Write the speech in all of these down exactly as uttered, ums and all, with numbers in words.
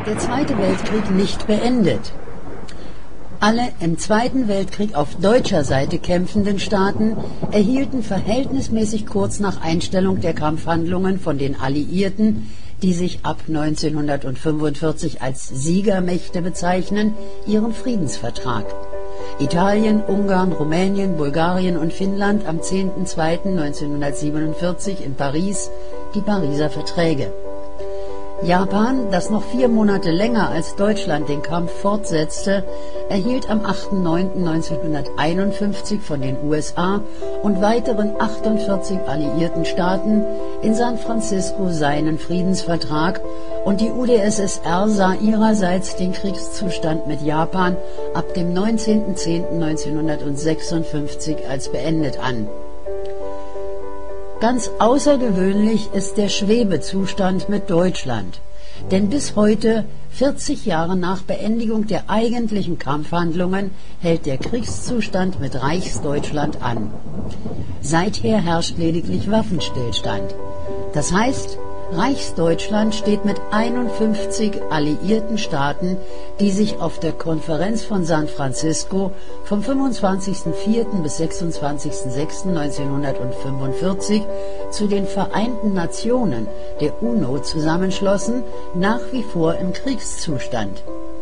der Zweite Weltkrieg nicht beendet. Alle im Zweiten Weltkrieg auf deutscher Seite kämpfenden Staaten erhielten verhältnismäßig kurz nach Einstellung der Kampfhandlungen von den Alliierten, die sich ab neunzehnhundertfünfundvierzig als Siegermächte bezeichnen, ihren Friedensvertrag. Italien, Ungarn, Rumänien, Bulgarien und Finnland am zehnten zweiten neunzehnhundertsiebenundvierzig in Paris die Pariser Verträge. Japan, das noch vier Monate länger als Deutschland den Kampf fortsetzte, erhielt am achten neunten neunzehnhunderteinundfünfzig von den U S A und weiteren achtundvierzig alliierten Staaten in San Francisco seinen Friedensvertrag, und die U d S S R sah ihrerseits den Kriegszustand mit Japan ab dem neunzehnten zehnten neunzehnhundertsechsundfünfzig als beendet an. Ganz außergewöhnlich ist der Schwebezustand mit Deutschland, denn bis heute, vierzig Jahre nach Beendigung der eigentlichen Kampfhandlungen, hält der Kriegszustand mit Reichsdeutschland an. Seither herrscht lediglich Waffenstillstand. Das heißt, Reichsdeutschland steht mit einundfünfzig alliierten Staaten, die sich auf der Konferenz von San Francisco vom fünfundzwanzigsten vierten bis sechsundzwanzigsten sechsten neunzehnhundertfünfundvierzig zu den Vereinten Nationen, der UNO, zusammenschlossen, nach wie vor im Kriegszustand.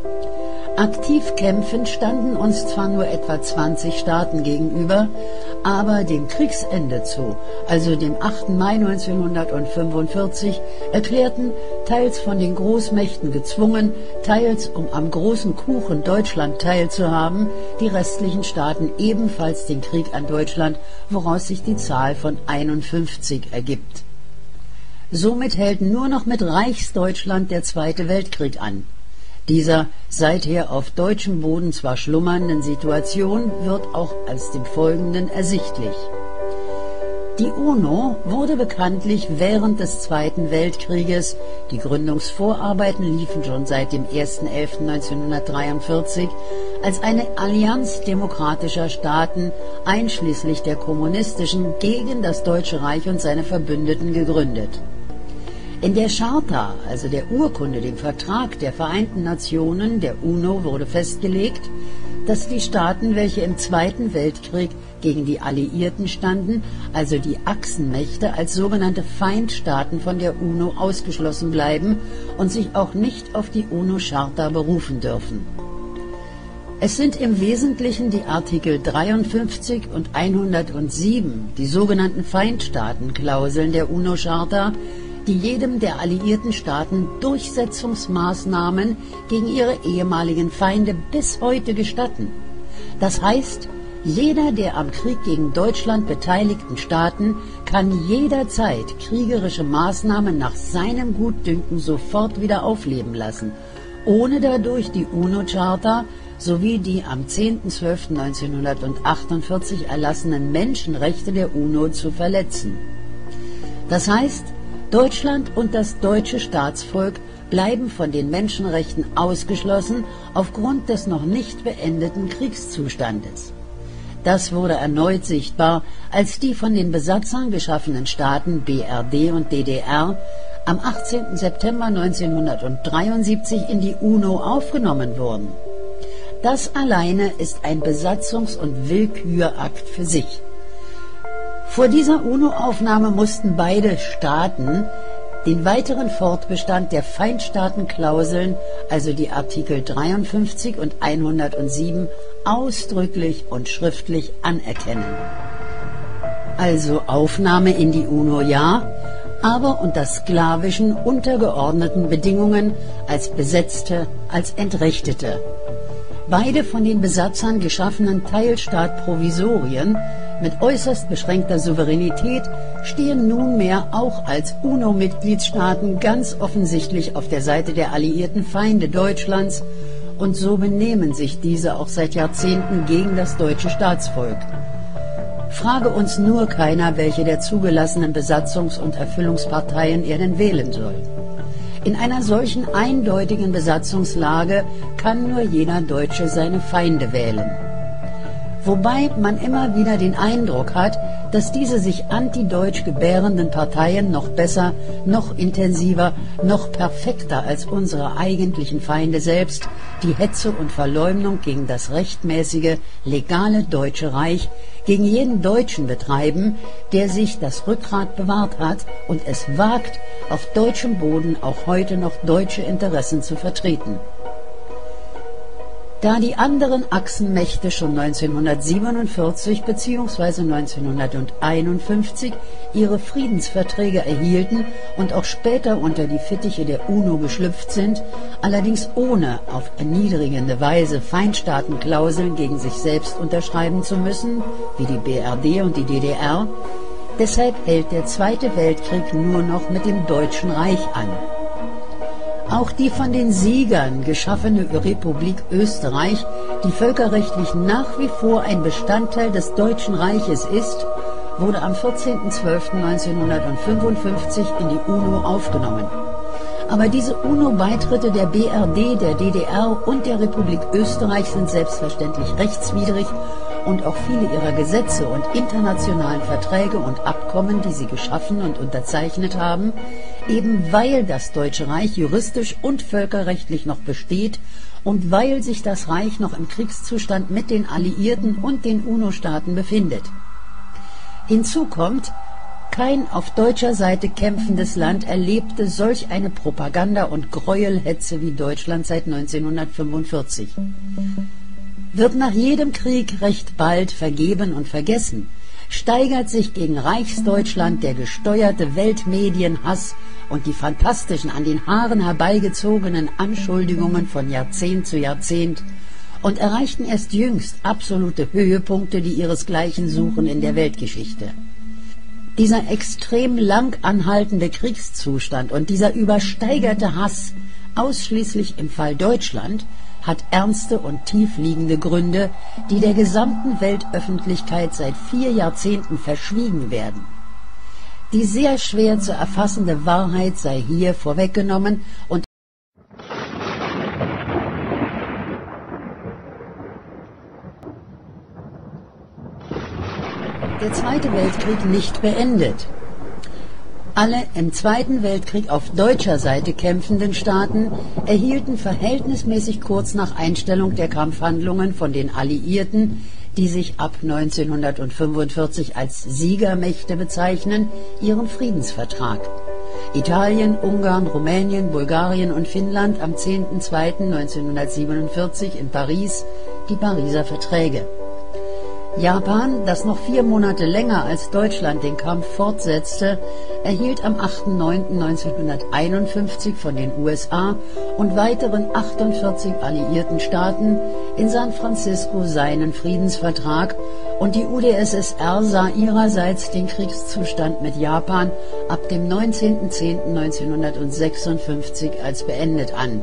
Aktiv kämpfend standen uns zwar nur etwa zwanzig Staaten gegenüber, aber dem Kriegsende zu, also dem achten Mai neunzehnhundertfünfundvierzig, erklärten, teils von den Großmächten gezwungen, teils um am großen Kuchen Deutschland teilzuhaben, die restlichen Staaten ebenfalls den Krieg an Deutschland, woraus sich die Zahl von einundfünfzig ergibt. Somit hält nur noch mit Reichsdeutschland der Zweite Weltkrieg an. Dieser seither auf deutschem Boden zwar schlummernden Situation wird auch als dem Folgenden ersichtlich. Die UNO wurde bekanntlich während des Zweiten Weltkrieges, die Gründungsvorarbeiten liefen schon seit dem ersten elften neunzehnhundertdreiundvierzig, als eine Allianz demokratischer Staaten, einschließlich der kommunistischen, gegen das Deutsche Reich und seine Verbündeten gegründet. In der Charta, also der Urkunde, dem Vertrag der Vereinten Nationen, der UNO, wurde festgelegt, dass die Staaten, welche im Zweiten Weltkrieg gegen die Alliierten standen, also die Achsenmächte, als sogenannte Feindstaaten von der UNO ausgeschlossen bleiben und sich auch nicht auf die UNO-Charta berufen dürfen. Es sind im Wesentlichen die Artikel dreiundfünfzig und hundertsieben, die sogenannten Feindstaatenklauseln der UNO-Charta, die jedem der alliierten Staaten Durchsetzungsmaßnahmen gegen ihre ehemaligen Feinde bis heute gestatten. Das heißt, jeder der am Krieg gegen Deutschland beteiligten Staaten kann jederzeit kriegerische Maßnahmen nach seinem Gutdünken sofort wieder aufleben lassen, ohne dadurch die UNO-Charta sowie die am zehnten zwölften neunzehnhundertachtundvierzig erlassenen Menschenrechte der UNO zu verletzen. Das heißt, Deutschland und das deutsche Staatsvolk bleiben von den Menschenrechten ausgeschlossen aufgrund des noch nicht beendeten Kriegszustandes. Das wurde erneut sichtbar, als die von den Besatzern geschaffenen Staaten B R D und D D R am achtzehnten September neunzehnhundertdreiundsiebzig in die UNO aufgenommen wurden. Das alleine ist ein Besatzungs- und Willkürakt für sich. Vor dieser UNO-Aufnahme mussten beide Staaten den weiteren Fortbestand der Feindstaatenklauseln, also die Artikel dreiundfünfzig und hundertsieben, ausdrücklich und schriftlich anerkennen. Also Aufnahme in die UNO ja, aber unter sklavischen, untergeordneten Bedingungen als Besetzte, als Entrechtete. Beide von den Besatzern geschaffenen Teilstaatprovisorien mit äußerst beschränkter Souveränität stehen nunmehr auch als UNO-Mitgliedstaaten ganz offensichtlich auf der Seite der alliierten Feinde Deutschlands, und so benehmen sich diese auch seit Jahrzehnten gegen das deutsche Staatsvolk. Frage uns nur keiner, welche der zugelassenen Besatzungs- und Erfüllungsparteien er denn wählen soll. In einer solchen eindeutigen Besatzungslage kann nur jeder Deutsche seine Feinde wählen. wobei man immer wieder den Eindruck hat, dass diese sich antideutsch gebärenden Parteien noch besser, noch intensiver, noch perfekter als unsere eigentlichen Feinde selbst die Hetze und Verleumdung gegen das rechtmäßige, legale Deutsche Reich, gegen jeden Deutschen betreiben, der sich das Rückgrat bewahrt hat und es wagt, auf deutschem Boden auch heute noch deutsche Interessen zu vertreten. Da die anderen Achsenmächte schon neunzehnhundertsiebenundvierzig bzw. neunzehnhunderteinundfünfzig ihre Friedensverträge erhielten und auch später unter die Fittiche der UNO geschlüpft sind, allerdings ohne auf erniedrigende Weise Feindstaatenklauseln gegen sich selbst unterschreiben zu müssen, wie die B R D und die D D R, deshalb hält der Zweite Weltkrieg nur noch mit dem Deutschen Reich an. Auch die von den Siegern geschaffene Republik Österreich, die völkerrechtlich nach wie vor ein Bestandteil des Deutschen Reiches ist, wurde am vierzehnten zwölften neunzehnhundertfünfundfünfzig in die UNO aufgenommen. Aber diese UNO-Beitritte der B R D, der D D R und der Republik Österreich sind selbstverständlich rechtswidrig und auch viele ihrer Gesetze und internationalen Verträge und Abkommen, die sie geschaffen und unterzeichnet haben, eben weil das Deutsche Reich juristisch und völkerrechtlich noch besteht und weil sich das Reich noch im Kriegszustand mit den Alliierten und den UNO-Staaten befindet. Hinzu kommt, kein auf deutscher Seite kämpfendes Land erlebte solch eine Propaganda und Gräuelhetze wie Deutschland seit neunzehnhundertfünfundvierzig. Wird nach jedem Krieg recht bald vergeben und vergessen, steigert sich gegen Reichsdeutschland der gesteuerte Weltmedienhass und die fantastischen, an den Haaren herbeigezogenen Anschuldigungen von Jahrzehnt zu Jahrzehnt und erreichten erst jüngst absolute Höhepunkte, die ihresgleichen suchen in der Weltgeschichte. Dieser extrem lang anhaltende Kriegszustand und dieser übersteigerte Hass, ausschließlich im Fall Deutschland, hat ernste und tiefliegende Gründe, die der gesamten Weltöffentlichkeit seit vier Jahrzehnten verschwiegen werden. Die sehr schwer zu erfassende Wahrheit sei hier vorweggenommen und der Zweite Weltkrieg nicht beendet. Alle im Zweiten Weltkrieg auf deutscher Seite kämpfenden Staaten erhielten verhältnismäßig kurz nach Einstellung der Kampfhandlungen von den Alliierten, die sich ab neunzehnhundertfünfundvierzig als Siegermächte bezeichnen, ihren Friedensvertrag. Italien, Ungarn, Rumänien, Bulgarien und Finnland am zehnten zweiten neunzehnhundertsiebenundvierzig in Paris die Pariser Verträge. Japan, das noch vier Monate länger als Deutschland den Kampf fortsetzte, erhielt am achten neunten neunzehnhunderteinundfünfzig von den U S A und weiteren achtundvierzig alliierten Staaten in San Francisco seinen Friedensvertrag und die U d S S R sah ihrerseits den Kriegszustand mit Japan ab dem neunzehnten zehnten neunzehnhundertsechsundfünfzig als beendet an.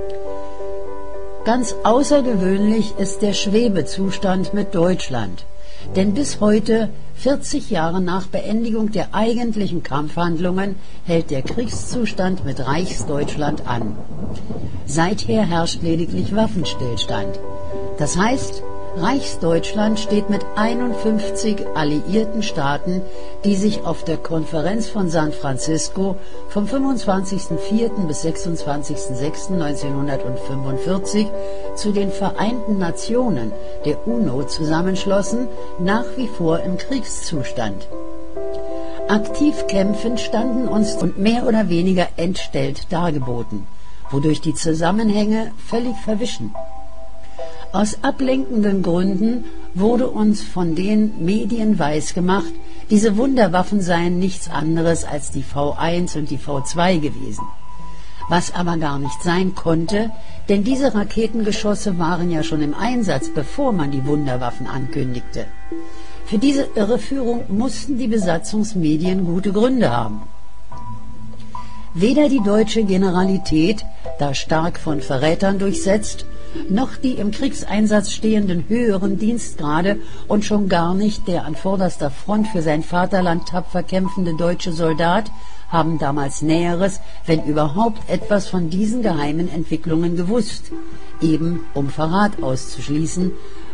Ganz außergewöhnlich ist der Schwebezustand mit Deutschland, denn bis heute, vierzig Jahre nach Beendigung der eigentlichen Kampfhandlungen, hält der Kriegszustand mit Reichsdeutschland an. Seither herrscht lediglich Waffenstillstand. Das heißt, Reichsdeutschland steht mit einundfünfzig alliierten Staaten, die sich auf der Konferenz von San Francisco vom fünfundzwanzigsten vierten bis sechsundzwanzigsten sechsten neunzehnhundertfünfundvierzig zu den Vereinten Nationen der UNO zusammenschlossen, nach wie vor im Kriegszustand. Aktiv kämpfend standen uns und mehr oder weniger entstellt dargeboten, wodurch die Zusammenhänge völlig verwischen. Aus ablenkenden Gründen wurde uns von den Medien weisgemacht, diese Wunderwaffen seien nichts anderes als die V eins und die V zwei gewesen. Was aber gar nicht sein konnte, denn diese Raketengeschosse waren ja schon im Einsatz, bevor man die Wunderwaffen ankündigte. Für diese Irreführung mussten die Besatzungsmedien gute Gründe haben. Weder die deutsche Generalität, da stark von Verrätern durchsetzt, noch die im Kriegseinsatz stehenden höheren Dienstgrade und schon gar nicht der an vorderster Front für sein Vaterland tapfer kämpfende deutsche Soldat haben damals Näheres, wenn überhaupt etwas von diesen geheimen Entwicklungen gewusst, eben um Verrat auszuschließen,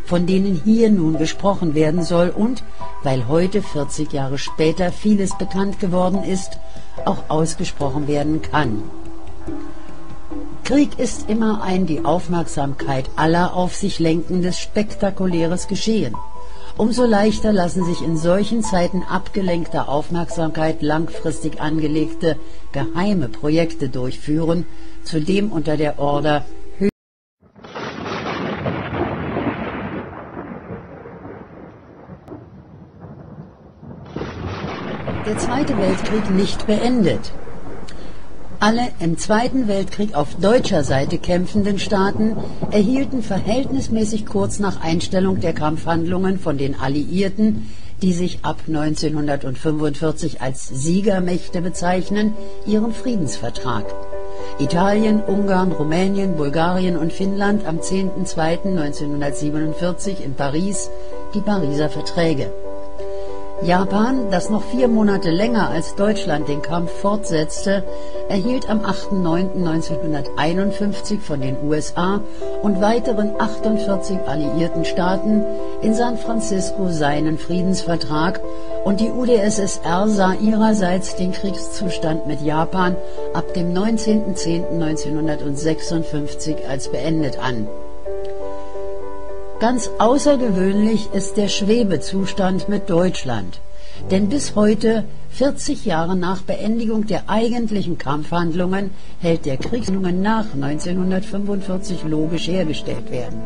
von denen hier nun gesprochen werden soll und, weil heute vierzig Jahre später vieles bekannt geworden ist, auch ausgesprochen werden kann. Krieg ist immer ein die Aufmerksamkeit aller auf sich lenkendes, spektakuläres Geschehen. Umso leichter lassen sich in solchen Zeiten abgelenkter Aufmerksamkeit langfristig angelegte, geheime Projekte durchführen, zudem unter der Order Der Zweite Weltkrieg nicht beendet. Alle im Zweiten Weltkrieg auf deutscher Seite kämpfenden Staaten erhielten verhältnismäßig kurz nach Einstellung der Kampfhandlungen von den Alliierten, die sich ab neunzehnhundertfünfundvierzig als Siegermächte bezeichnen, ihren Friedensvertrag. Italien, Ungarn, Rumänien, Bulgarien und Finnland am zehnten zweiten neunzehnhundertsiebenundvierzig in Paris die Pariser Verträge. Japan, das noch vier Monate länger als Deutschland den Kampf fortsetzte, erhielt am achten neunten neunzehnhunderteinundfünfzig von den U S A und weiteren achtundvierzig alliierten Staaten in San Francisco seinen Friedensvertrag und die U d S S R sah ihrerseits den Kriegszustand mit Japan ab dem neunzehnten zehnten neunzehnhundertsechsundfünfzig als beendet an. Ganz außergewöhnlich ist der Schwebezustand mit Deutschland, denn bis heute, vierzig Jahre nach Beendigung der eigentlichen Kampfhandlungen, hält der Krieg nach neunzehnhundertfünfundvierzig logisch hergestellt werden.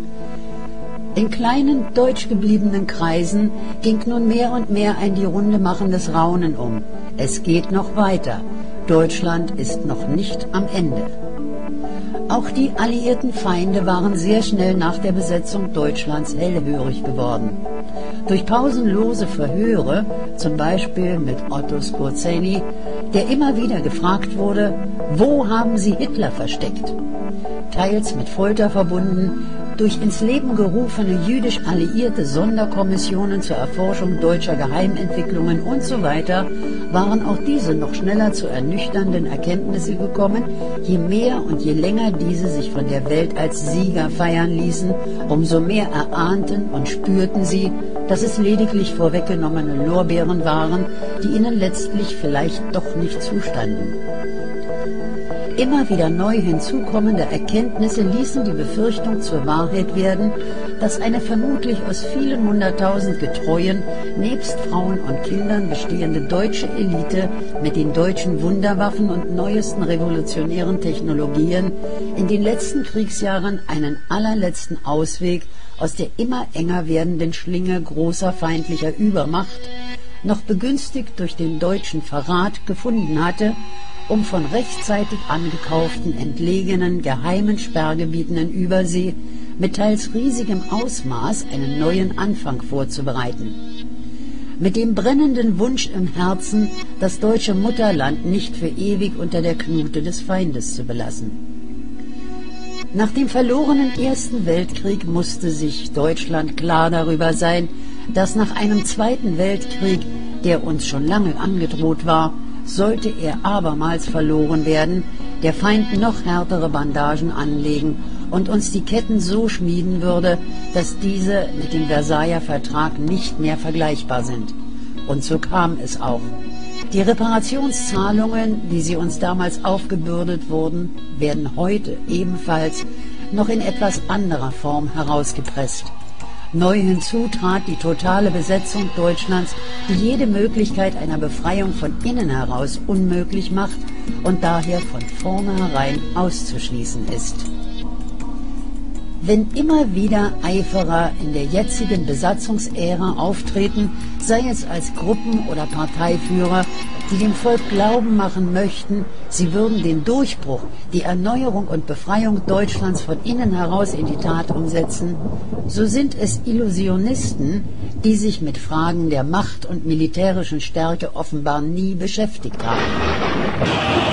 In kleinen deutsch gebliebenen Kreisen ging nun mehr und mehr ein die Runde machendes Raunen um. Es geht noch weiter. Deutschland ist noch nicht am Ende. Auch die alliierten Feinde waren sehr schnell nach der Besetzung Deutschlands hellhörig geworden. Durch pausenlose Verhöre, zum Beispiel mit Otto Skorzeny, der immer wieder gefragt wurde, wo haben Sie Hitler versteckt? Teils mit Folter verbunden, durch ins Leben gerufene jüdisch-alliierte Sonderkommissionen zur Erforschung deutscher Geheimentwicklungen und so weiter, waren auch diese noch schneller zu ernüchternden Erkenntnisse gekommen, je mehr und je länger diese sich von der Welt als Sieger feiern ließen, umso mehr erahnten und spürten sie, dass es lediglich vorweggenommene Lorbeeren waren, die ihnen letztlich vielleicht doch nicht zustanden. Immer wieder neu hinzukommende Erkenntnisse ließen die Befürchtung zur Wahrheit werden, dass eine vermutlich aus vielen hunderttausend Getreuen, nebst Frauen und Kindern bestehende deutsche Elite mit den deutschen Wunderwaffen und neuesten revolutionären Technologien in den letzten Kriegsjahren einen allerletzten Ausweg aus der immer enger werdenden Schlinge großer feindlicher Übermacht, noch begünstigt durch den deutschen Verrat, gefunden hatte, um von rechtzeitig angekauften, entlegenen, geheimen Sperrgebieten in Übersee mit teils riesigem Ausmaß einen neuen Anfang vorzubereiten. Mit dem brennenden Wunsch im Herzen, das deutsche Mutterland nicht für ewig unter der Knute des Feindes zu belassen. Nach dem verlorenen Ersten Weltkrieg musste sich Deutschland klar darüber sein, dass nach einem Zweiten Weltkrieg, der uns schon lange angedroht war, sollte er abermals verloren werden, der Feind noch härtere Bandagen anlegen und uns die Ketten so schmieden würde, dass diese mit dem Versailler Vertrag nicht mehr vergleichbar sind. Und so kam es auch. Die Reparationszahlungen, wie sie uns damals aufgebürdet wurden, werden heute ebenfalls noch in etwas anderer Form herausgepresst. Neu hinzu trat die totale Besetzung Deutschlands, die jede Möglichkeit einer Befreiung von innen heraus unmöglich macht und daher von vornherein auszuschließen ist. Wenn immer wieder Eiferer in der jetzigen Besatzungsära auftreten, sei es als Gruppen- oder Parteiführer, die dem Volk glauben machen möchten, sie würden den Durchbruch, die Erneuerung und Befreiung Deutschlands von innen heraus in die Tat umsetzen, so sind es Illusionisten, die sich mit Fragen der Macht und militärischen Stärke offenbar nie beschäftigt haben.